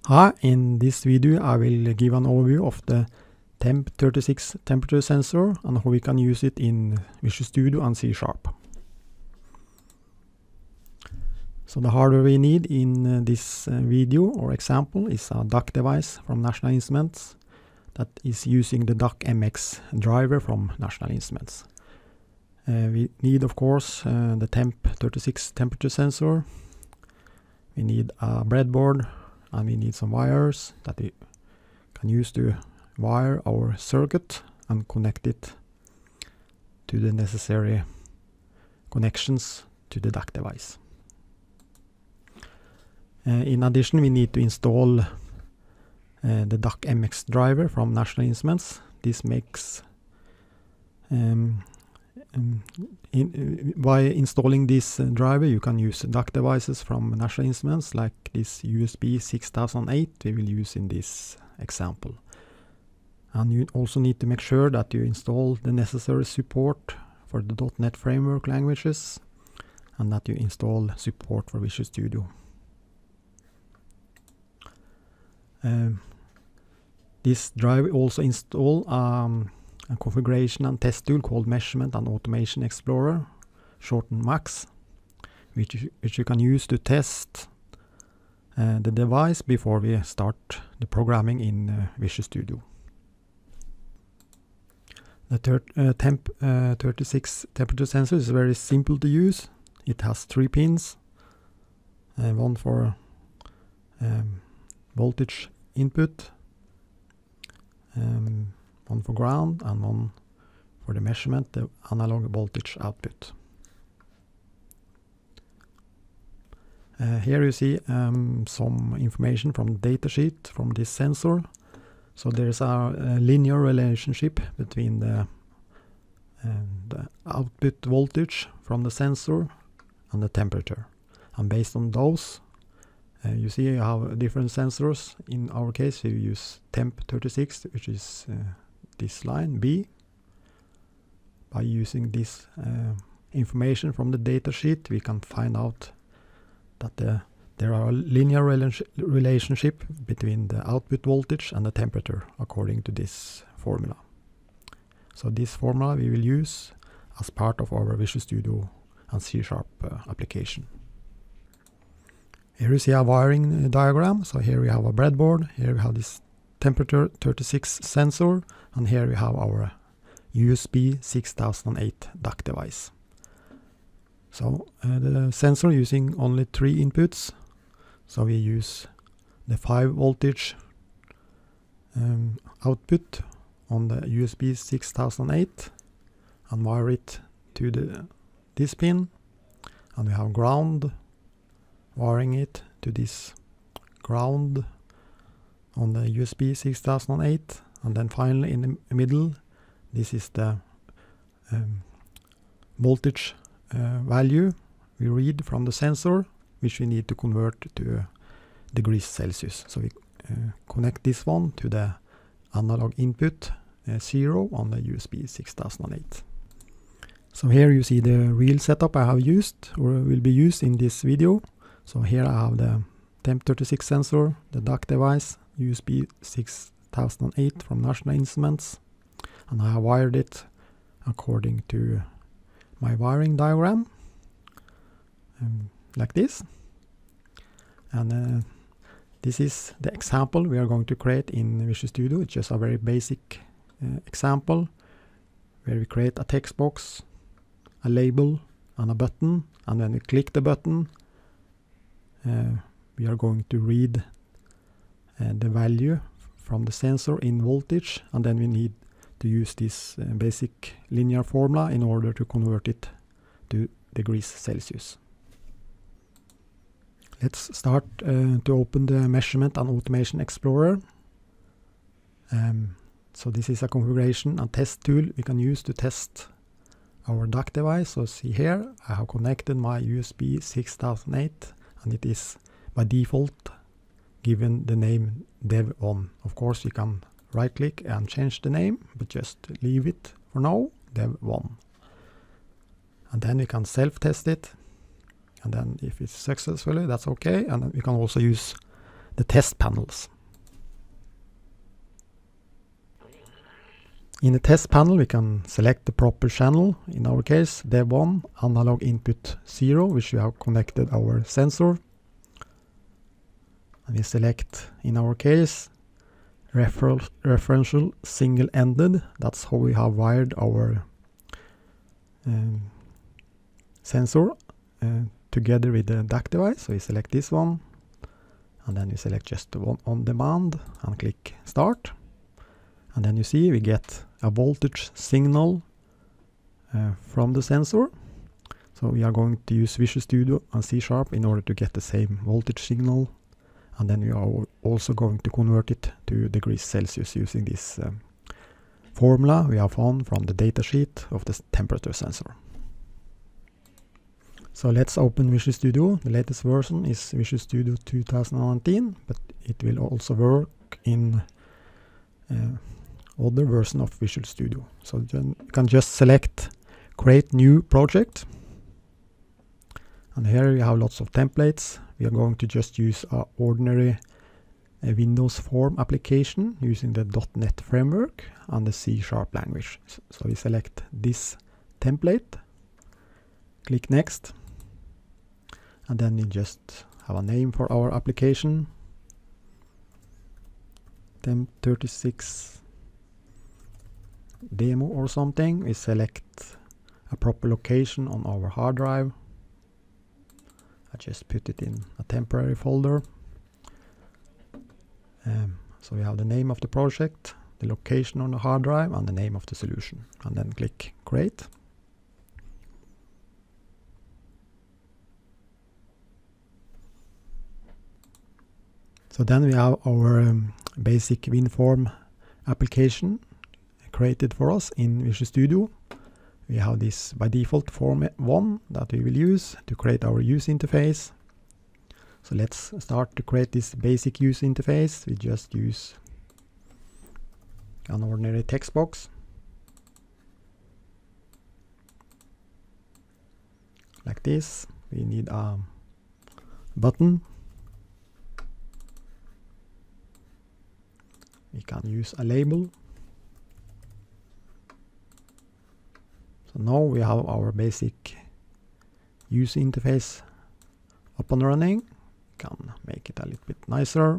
Hi, in this video I will give an overview of the Temp36 temperature sensor and how we can use it in Visual Studio and C#. So the hardware we need in this video or example is a DAC device from National Instruments that is using the DAC MX driver from National Instruments. We need, of course, the Temp36 temperature sensor. We need a breadboard, and we need some wires that we can use to wire our circuit and connect it to the necessary connections to the DAC device. In addition, we need to install the DAC MX driver from National Instruments. This makes by installing this driver, you can use DAC devices from National Instruments like this USB 6008 we will use in this example. And you also need to make sure that you install the necessary support for the .NET framework languages and that you install support for Visual Studio. This driver also install a configuration and test tool called Measurement and Automation Explorer, shortened MAX, which you can use to test the device before we start the programming in Visual Studio. The Temp36 temperature sensor is very simple to use. It has 3 pins, one for voltage input, one for ground, and one for the measurement, the analog voltage output. Here you see some information from the datasheet from this sensor. So there is a linear relationship between the output voltage from the sensor and the temperature. And based on those, you see you have different sensors. In our case, we use Temp36, which is this line B. By using this information from the datasheet, we can find out that there are a linear relationship between the output voltage and the temperature according to this formula. So this formula we will use as part of our Visual Studio and C# application. Here you see a wiring diagram. So here we have a breadboard, here we have this Temp36 sensor, and here we have our USB 6008 DAC device. So the sensor using only 3 inputs. So we use the 5 voltage output on the USB 6008 and wire it to this pin, and we have ground, wiring it to this ground on the USB 6008, and then finally in the middle this is the voltage value we read from the sensor, which we need to convert to degrees Celsius. So we connect this one to the analog input 0 on the USB 6008. So here you see the real setup I have used or will be used in this video. So here I have the Temp36 sensor, the DAC device, USB 6008 from National Instruments, and I have wired it according to my wiring diagram, like this. And this is the example we are going to create in Visual Studio. It's just a very basic example where we create a text box, a label, and a button, and when we click the button, we are going to read the value from the sensor in voltage, and then we need to use this basic linear formula in order to convert it to degrees Celsius. Let's start to open the Measurement and Automation Explorer. So this is a configuration and test tool we can use to test our DAC device. So see here, I have connected my USB 6008, and it is by default given the name Dev1. Of course, you can right click and change the name, but just leave it for now, Dev1. And then we can self-test it, and then if it's successfully, that's okay. And we can also use the test panels. In the test panel we can select the proper channel, in our case DEV1 analog input 0, which we have connected our sensor. And we select, in our case, referential single-ended. That's how we have wired our sensor together with the DAC device. So we select this one, and then we select just the one on demand and click start. And then you see we get a voltage signal from the sensor. So we are going to use Visual Studio and C# in order to get the same voltage signal. And then we are also going to convert it to degrees Celsius using this formula we have found from the datasheet of the temperature sensor. So let's open Visual Studio. The latest version is Visual Studio 2019, but it will also work in other version of Visual Studio. So you can just select create new project, and here you have lots of templates. We are going to just use our ordinary Windows Form application using the .NET framework and the C# language. So we select this template, click next, and then we just have a name for our application, Temp36 demo or something. We select a proper location on our hard drive. I just put it in a temporary folder. So we have the name of the project, the location on the hard drive, and the name of the solution, and then click create. So then we have our basic WinForm application created for us in Visual Studio. We have this by default form 1 that we will use to create our user interface. So let's start to create this basic user interface. We just use an ordinary text box. Like this. We need a button. We can use a label. So now we have our basic user interface up and running. We can make it a little bit nicer.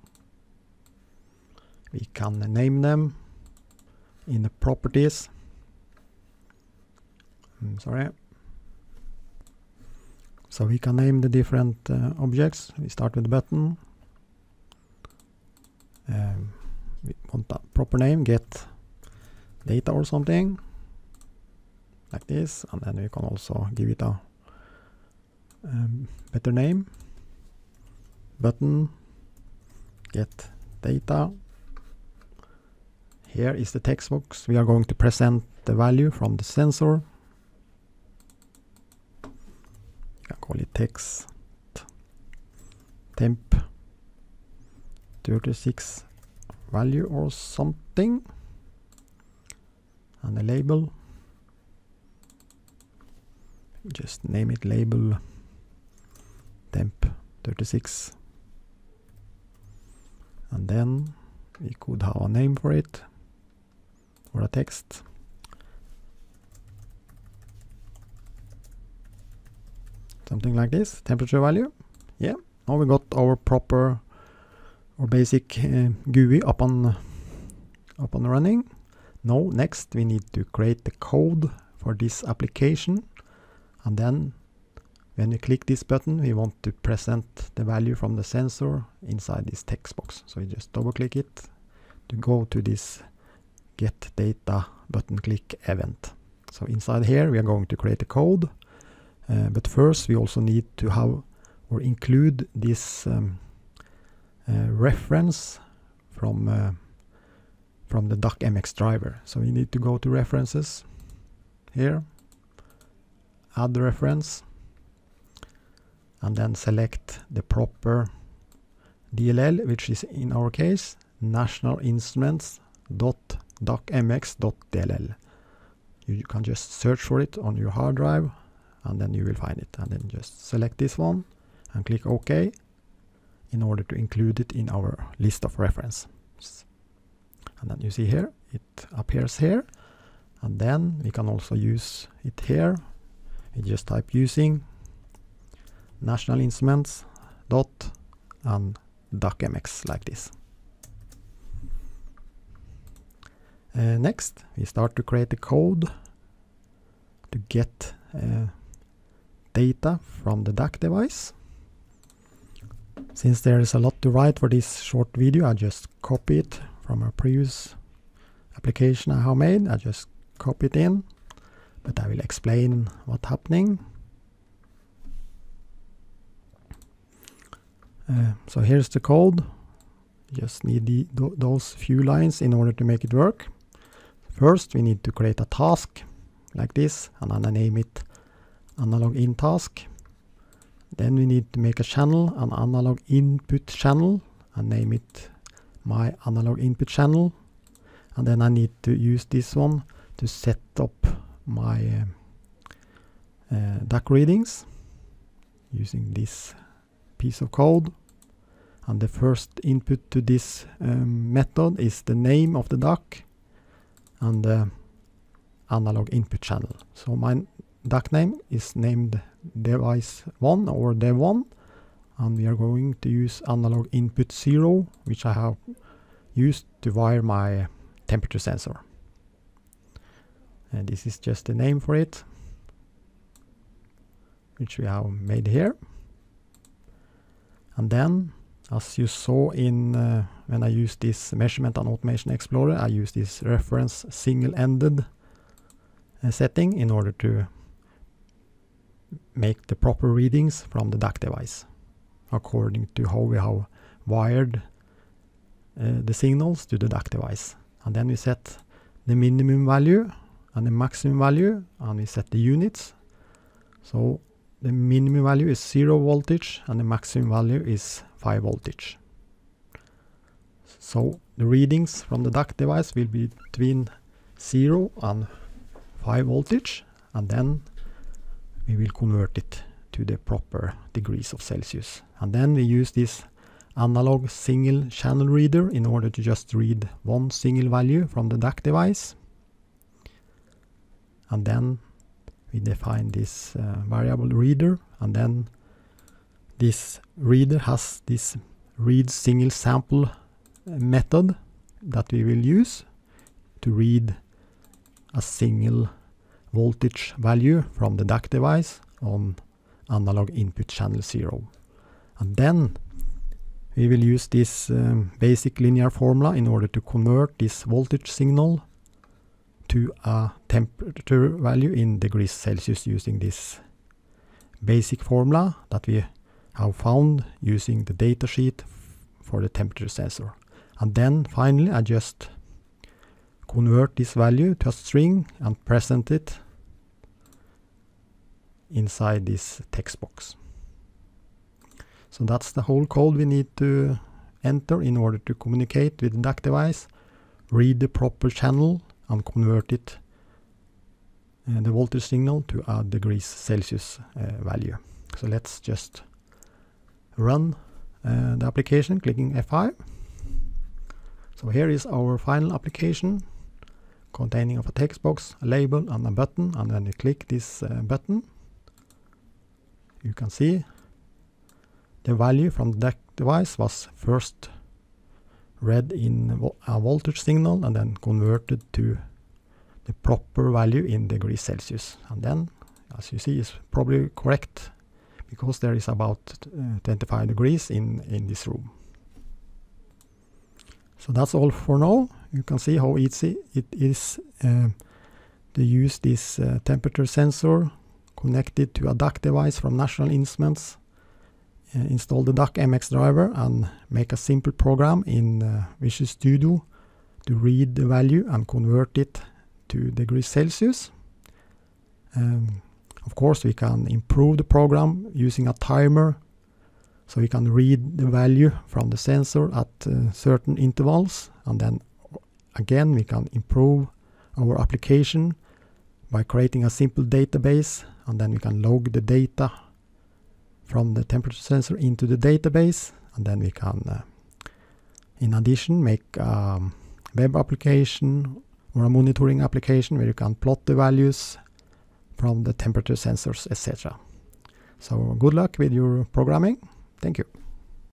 We can name them in the properties. So we can name the different objects. We start with the button. We want a proper name, get data or something like this, and then we can also give it a better name, button, get data. Here is the text box. We are going to present the value from the sensor. You can call it text temp 36 value or something, and a label. Just name it label temp 36, and then we could have a name for it or a text. Something like this, temperature value. Yeah, now we got our proper or basic GUI up and running. Now next we need to create the code for this application, and then when we click this button we want to present the value from the sensor inside this text box. So we just double click it to go to this get data button click event. So inside here we are going to create a code, but first we also need to have or include this reference from the DAC-MX driver. So we need to go to references here, add the reference, and then select the proper DLL, which is in our case National Instruments .DAC-MX.dll. You can just search for it on your hard drive and then you will find it, and then just select this one and click OK. in order to include it in our list of references. And then you see here, it appears here. And then we can also use it here. We just type using National Instruments dot and DAC-MX like this. Next, we start to create the code to get data from the DAC device. Since there is a lot to write for this short video, I just copy it from a previous application I have made. I just copy it in, but I will explain what's happening. So here's the code. Just need those few lines in order to make it work. First, we need to create a task like this, and then I name it analog in task. Then we need to make a channel, an analog input channel, and name it my analog input channel. And then I need to use this one to set up my DAC readings using this piece of code. And the first input to this method is the name of the DAC and the analog input channel. So my DAC name is named device 1 or dev1, and we are going to use analog input 0, which I have used to wire my temperature sensor. And this is just the name for it, which we have made here. And then, as you saw in when I used this Measurement and Automation Explorer, I used this reference single-ended setting in order to make the proper readings from the DAC device according to how we have wired the signals to the DAC device. And then we set the minimum value and the maximum value, and we set the units. So the minimum value is 0 voltage and the maximum value is 5 voltage. So the readings from the DAC device will be between 0 and 5 voltage, and then we will convert it to the proper degrees of Celsius. And then we use this analog single channel reader in order to just read one single value from the DAC device. And then we define this variable reader, and then this reader has this read single sample method that we will use to read a single voltage value from the DAC device on analog input channel 0. And then we will use this basic linear formula in order to convert this voltage signal to a temperature value in degrees Celsius using this basic formula that we have found using the datasheet for the temperature sensor. And then finally I just convert this value to a string and present it inside this text box. So that's the whole code we need to enter in order to communicate with the DAC device, read the proper channel and convert it, the voltage signal, to a degrees Celsius value. So let's just run the application, clicking F5. So here is our final application containing of a text box, a label and a button, and when you click this button you can see the value from the DAC device was first read in a voltage signal and then converted to the proper value in degrees Celsius. And then, as you see, is probably correct because there is about 25 degrees in this room. So that's all for now. You can see how easy it is to use this temperature sensor connected to a DAC device from National Instruments, install the DAC-MX driver and make a simple program in Visual Studio to read the value and convert it to degrees Celsius. Of course, we can improve the program using a timer, so we can read the value from the sensor at certain intervals, and then again we can improve our application by creating a simple database, and then we can log the data from the temperature sensor into the database, And then we can, in addition, make a web application or a monitoring application where you can plot the values from the temperature sensors, etc. So good luck with your programming. Thank you.